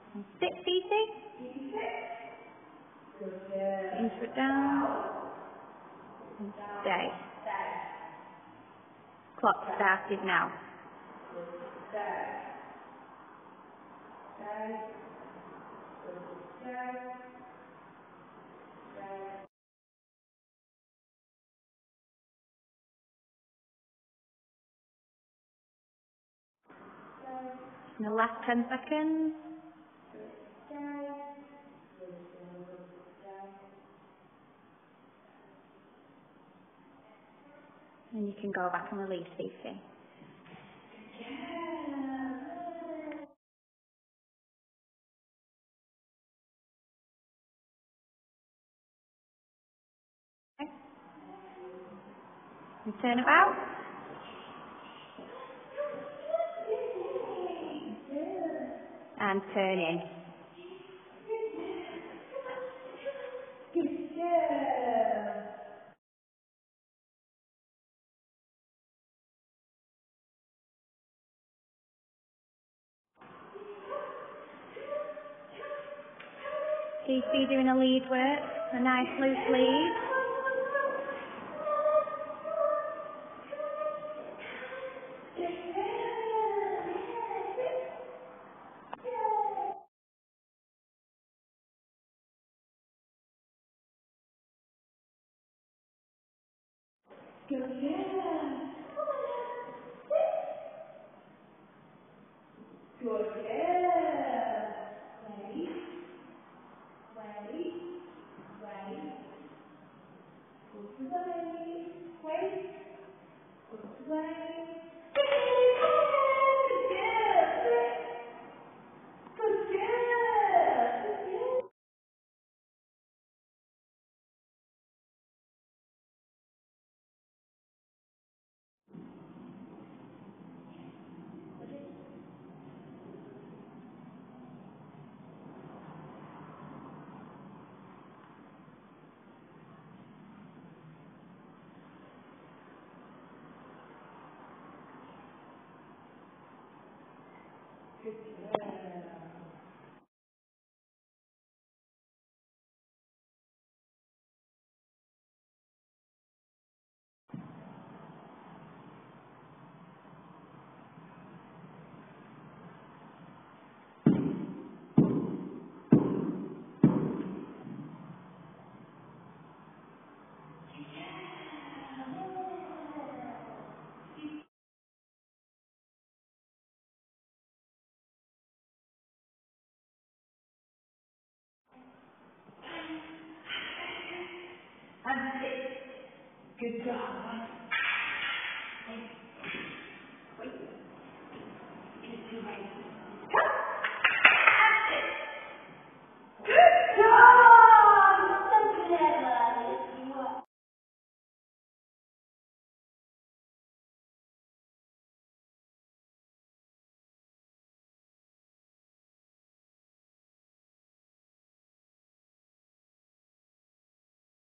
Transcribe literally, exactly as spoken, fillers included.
And sit, Fifi. Input down. And stay. Clock started now. In the last ten seconds. And you can go back and release, Fifi. Okay. And turn about. And turn in. Fifi doing a lead work, a nice loose lead. Good job.